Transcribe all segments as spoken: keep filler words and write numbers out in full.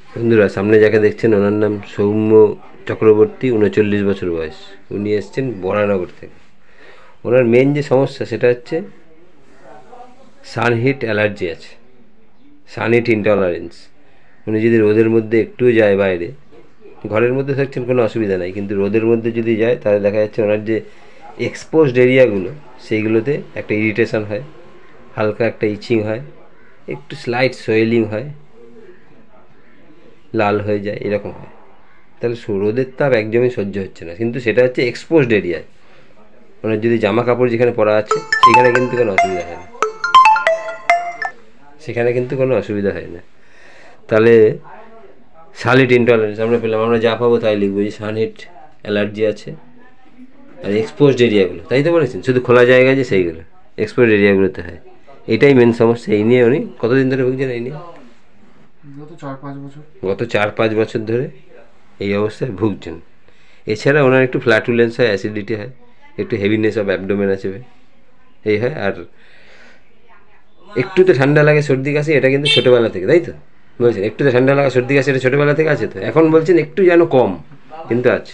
বন্ধুরা সামনে যাকে দেখছেন ওনার নাম সৌম্য চক্রবর্তী, উনচল্লিশ বছর বয়স। উনি এসছেন বরানগর থেকে। ওনার মেন যে সমস্যা সেটা হচ্ছে সানহিট অ্যালার্জি আছে, সানহিট ইনটলারেন্স। উনি যদি রোদের মধ্যে একটু যায় বাইরে, ঘরের মধ্যে থাকছেন কোনো অসুবিধা নাই, কিন্তু রোদের মধ্যে যদি যায় তাহলে দেখা যাচ্ছে ওনার যে এক্সপোজড এরিয়াগুলো সেইগুলোতে একটা ইরিটেশন হয়, হালকা একটা ইচিং হয়, একটু স্লাইট সোয়েলিং হয়, লাল হয়ে যায়, এরকম হয়। তাহলে রোদের তাপ একদমই সহ্য হচ্ছে না, কিন্তু সেটা হচ্ছে এক্সপোজড এরিয়ায়। ওনার যদি জামা কাপড় যেখানে পরা আছে সেখানে কিন্তু কোনো অসুবিধা হয় না, সেখানে কিন্তু কোনো অসুবিধা হয় না। তাহলে সানহিট ইনটলারেন্স আমরা পেলাম, আমরা যা পাবো তাই লিখবো যে সানহিট অ্যালার্জি আছে আর এক্সপোজড এরিয়াগুলো, তাই তো বলেছেন, শুধু খোলা জায়গা যে সেইগুলো এক্সপোজড এরিয়াগুলোতে হয়। এটাই মেন সমস্যা। এই নিয়ে উনি কতদিন ধরে ভুগছেন? এই নিয়ে গত চার পাঁচ বছর গত চার পাঁচ বছর ধরে এই অবস্থায় ভুগছেন। এছাড়া ওনার একটু ফ্ল্যাটুলেন্স হয়, অ্যাসিডিটি হয়, একটু হেভিনেস অফ অ্যাবডোমেন আছে, এই হয়। আর একটু তো ঠান্ডা লাগে, সর্দি কাশি, এটা কিন্তু ছোটোবেলা থেকে, তাই তো বলছেন? একটু তো ঠান্ডা লাগা, সর্দি কাশি, এটা ছোটোবেলা থেকে আছে। তো এখন বলছেন একটু যেন কম, কিন্তু আছে।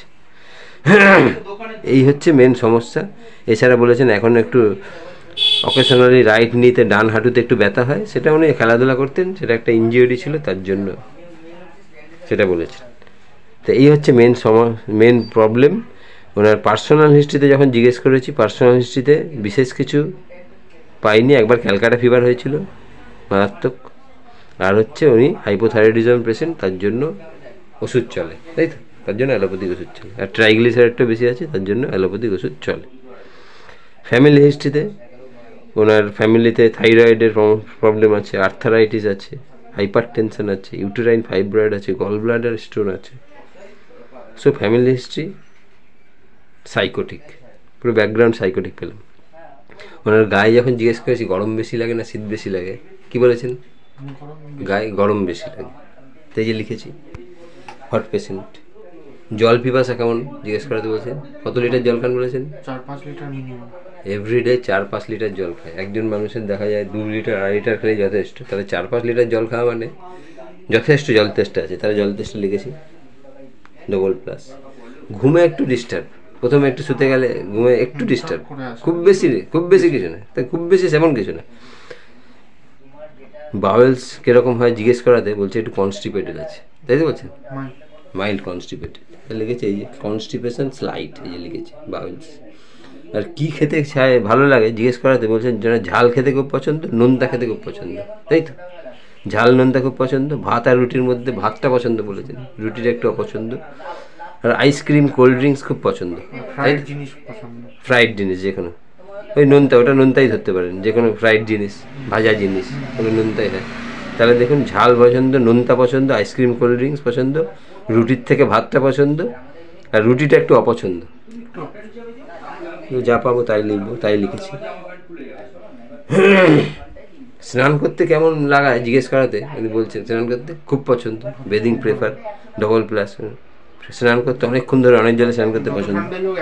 এই হচ্ছে মেন সমস্যা। এছাড়া বলেছেন এখন একটু অকেশনালি রাইট নিতে, ডান হাঁটুতে একটু ব্যথা হয়, সেটা উনি খেলাধুলা করতেন, সেটা একটা ইনজিওরি ছিল, তার জন্য সেটা বলেছেন। তো এই হচ্ছে মেন সমা মেন প্রবলেম। ওনার পার্সোনাল হিস্ট্রিতে যখন জিজ্ঞেস করেছি, পার্সোনাল হিস্ট্রিতে বিশেষ কিছু পাইনি। একবার ক্যালকাটা ফিভার হয়েছিল মারাত্মক, আর হচ্ছে উনি হাইপোথাইরয়েডিজম পেশেন্ট, তার জন্য ওষুধ চলে, তাই তো, তার জন্য অ্যালোপ্যাথিক ওষুধ চলে। আর ট্রাইগ্লিসারাইডটা বেশি আছে, তার জন্য অ্যালোপ্যাথিক ওষুধ চলে। ফ্যামিলি হিস্ট্রিতে ওনার ফ্যামিলিতে থাইরয়েডের প্রবলেম আছে, আর্থারাইটিস আছে, হাইপার টেনশন আছে, ইউটেরাইন ফাইব্রয়েড আছে, গল ব্লাডার স্টোন আছে। সো ফ্যামিলি হিস্ট্রি সাইকোটিক, পুরো ব্যাকগ্রাউন্ড সাইকোটিক পেলাম। ওনার গায়ে যখন জিজ্ঞেস করেছি গরম বেশি লাগে না শীত বেশি লাগে, কি বলেছেন? গায়ে গরম বেশি লাগে, তাই যে লিখেছি হট পেশেন্ট। জল পিপাসা কেমন জিজ্ঞেস করাতে বলছেন? কত লিটার জল খান বলেছেন? চার পাঁচ লিটার মিনিমাম এভরিডে চার পাঁচ লিটার জল খায়। একজন মানুষের দেখা যায় দু লিটার আড়াই লিটার খেলেই যথেষ্ট, তাহলে চার পাঁচ লিটার জল খাওয়া মানে যথেষ্ট। জল তেষ্টা আছে, তাহলে জল তেষ্টা লিখেছি ডবল প্লাস। ঘুমে একটু ডিস্টার্ব, প্রথমে একটু শুতে গেলে ঘুমে একটু ডিস্টার্ব, খুব বেশি খুব বেশি কিছু না, তাই খুব বেশি সেমন কিছু না। বাওয়েলস কীরকম হয় জিজ্ঞেস করাতে বলছে একটু কনস্টিপেটেড আছে, তাই তো বলছেন? মাইল্ড কনস্টিপেটেড লিখেছে, এই যে কনস্টিপেশন স্লাইট, এই যে লিখেছে বাওয়েলস। আর কী খেতে চায় ভালো লাগে জিজ্ঞেস করাতে বলছেন যেন ঝাল খেতে খুব পছন্দ, নোনতা খেতে খুব পছন্দ, তাই তো? ঝাল নোনতা খুব পছন্দ, ভাত আর রুটির মধ্যে ভাতটা পছন্দ বলেছেন, রুটিটা একটু অপছন্দ। আর আইসক্রিম কোল্ড ড্রিঙ্কস খুব পছন্দ, ফ্রাইড জিনিস পছন্দ, ফ্রাইড জিনিস যে কোনো, ওই নোনতা, ওটা নোনতাই ধরতে পারেন, যে কোনো ফ্রাইড জিনিস, ভাজা জিনিস, ওগুলো নোনতাই হয়। তাহলে দেখুন ঝাল পছন্দ, নোনতা পছন্দ, আইসক্রিম কোল্ড ড্রিঙ্কস পছন্দ, রুটির থেকে ভাতটা পছন্দ, আর রুটিটা একটু অপছন্দ। যা পাবো তাই লিখবো, তাই লিখেছি। স্নান করতে কেমন লাগায় জিজ্ঞেস করাতে উনি বলছেন স্নান করতে খুব পছন্দ, বেদিং প্রেফার, ডবল প্লাস। স্নান করতে অনেকক্ষণ ধরে অনেক জলে স্নান করতে পছন্দ।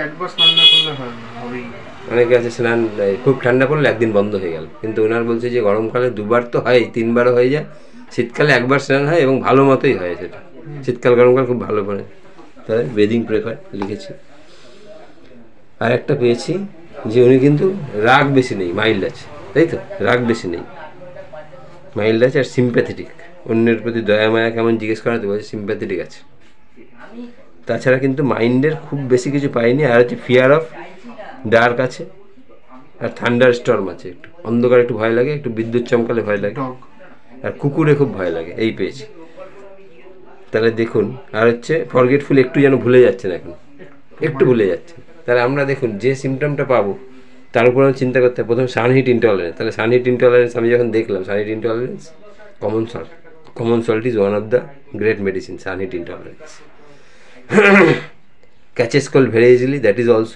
অনেকে আছে স্নান খুব ঠান্ডা পড়লে একদিন বন্ধ হয়ে গেল, কিন্তু ওনার বলছে যে গরমকালে দুবার তো হয়, তিনবারও হয়ে যায়, শীতকালে একবার স্নান হয় এবং ভালো মতোই হয় সেটা। শীতকাল গরমকাল খুব ভালো পড়ে, তাই বেদিং প্রেফার লিখেছি। আর একটা পেয়েছি যে উনি কিন্তু রাগ বেশি নেই, মাইল্ড আছে, তাই তো? রাগ বেশি নেই, মাইল্ড আছে। আর সিম্প্যাথেটিক, অন্যের প্রতি দয়া মায়া কেমন জিজ্ঞেস করাতে বলছে, সিম্প্যাথেটিক আছে। তাছাড়া কিন্তু মাইন্ডের খুব বেশি কিছু পাইনি। আর হচ্ছে ফিয়ার অফ ডার্ক আছে, আর থান্ডার স্টর্ম আছে, একটু অন্ধকার একটু ভয় লাগে, একটু বিদ্যুৎ চমকালে ভয় লাগে, আর কুকুরে খুব ভয় লাগে, এই পেয়েছি। তাহলে দেখুন, আর হচ্ছে ফরগেটফুল, একটু যেন ভুলে যাচ্ছেন, এখন একটু ভুলে যাচ্ছেন। তাহলে আমরা দেখুন যে সিমটমটা পাবো তার উপর আমি চিন্তা করতে হবে। প্রথম সানহিট ইনটলারেন্স, তাহলে সানহিট ইনটলারেন্স আমি যখন দেখলাম, sun heat intolerance common salt, common salt is one of the great medicine, sun heat intolerance. Catches cold very easily, that is also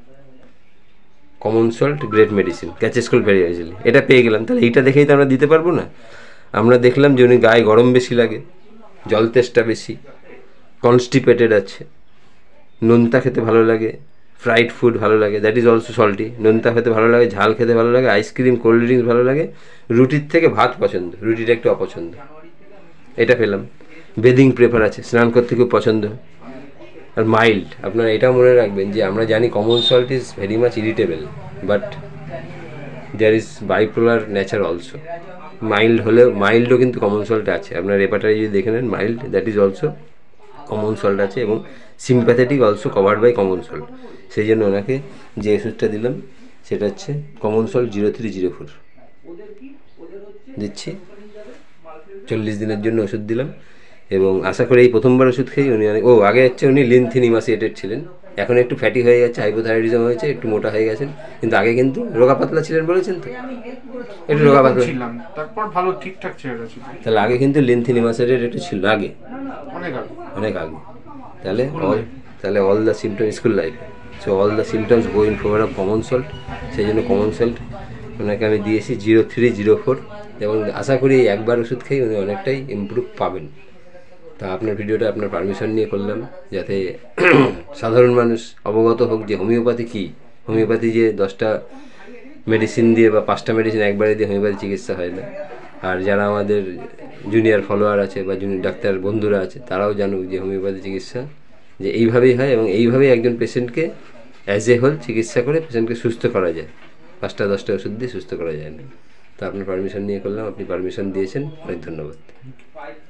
common salt, great medicine, catches cold very easily. এটা পেয়ে গেলাম, তাহলে এইটা দেখেই তো আমরা দিতে পারবো না। আমরা দেখলাম যে উনি গায়ে গরম বেশি লাগে, জল তেষ্টা বেশি, কনস্টিপেটেড আছে, নোনতা খেতে ভালো লাগে, ফ্রাইড ফুড ভালো লাগে, দ্যাট ইজ অলসো সল্টি, নোনতা খেতে ভালো লাগে, ঝাল খেতে ভালো লাগে, আইসক্রিম কোল্ড ড্রিঙ্কস ভালো লাগে, রুটির থেকে ভাত পছন্দ, রুটিটা একটু অপছন্দ, এটা পেলাম। বেদিং প্রেফার আছে, স্নান করতে খুব পছন্দ। আর মাইল্ড, আপনারা এটাও মনে রাখবেন যে আমরা জানি common salt is very much irritable, but there is bipolar nature also. Mild হলেও মাইল্ডও কিন্তু কমন সল্ট আছে, আপনার রেপার্টারি যদি দেখে নেন mild, that is also common salt আছে, এবং sympathetic also covered by common salt. সেই জন্য ওনাকে যে ওষুধটা দিলাম সেটা হচ্ছে common salt zero three zero four দিচ্ছি, চল্লিশ দিনের জন্য ওষুধ দিলাম। এবং আশা করি এই প্রথমবার ওষুধ খেয়ে উনি অনেক, ও আগে হচ্ছে উনি লিনথিন ইমাসিয়েটেড ছিলেন, এখন একটু ফ্যাটি হয়ে গেছে, হাইপোথাইরয়েডিজম হয়েছে, একটু মোটা হয়ে গেছেন, কিন্তু আগে কিন্তু রোগা পাতলা ছিলেন বলেছেন তো, একটু রোগা পাতলা ছিলাম, তারপর ভালো ঠিকঠাক চেহারা ছিল। তাহলে আগে কিন্তু লিনথিন ইমাসিয়েটেড একটু ছিল আগে, অনেক আগে অনেক আগে। তাহলে অল তাহলে অল দ্য সিমটম স্কুল লাইফে, so all the symptoms go in favour of common salt. সেই জন্য কমন সল্ট ওনাকে আমি দিয়েছি জিরো থ্রি জিরো ফোর, এবং আশা করি একবার ওষুধ খেয়ে উনি অনেকটাই ইমপ্রুভ পাবেন। তা আপনার ভিডিওটা আপনার পারমিশন নিয়ে করলাম, যাতে সাধারণ মানুষ অবগত হোক যে হোমিওপ্যাথি কী। হোমিওপ্যাথি যে দশটা মেডিসিন দিয়ে বা পাঁচটা মেডিসিন একবারে দিয়ে হোমিওপ্যাথি চিকিৎসা হয় না। আর যারা আমাদের জুনিয়র ফলোয়ার আছে বা জুনিয়র ডাক্তার বন্ধুরা আছে, তারাও জানুক যে হোমিওপ্যাথি চিকিৎসা যে এইভাবেই হয়, এবং এইভাবেই একজন পেশেন্টকে অ্যাজ এ হোল চিকিৎসা করে পেশেন্টকে সুস্থ করা যায়, পাঁচটা দশটা ওষুধ দিয়ে সুস্থ করা যায় না। তো আপনার পারমিশন নিয়ে করলাম, আপনি পারমিশন দিয়েছেন, অনেক ধন্যবাদ।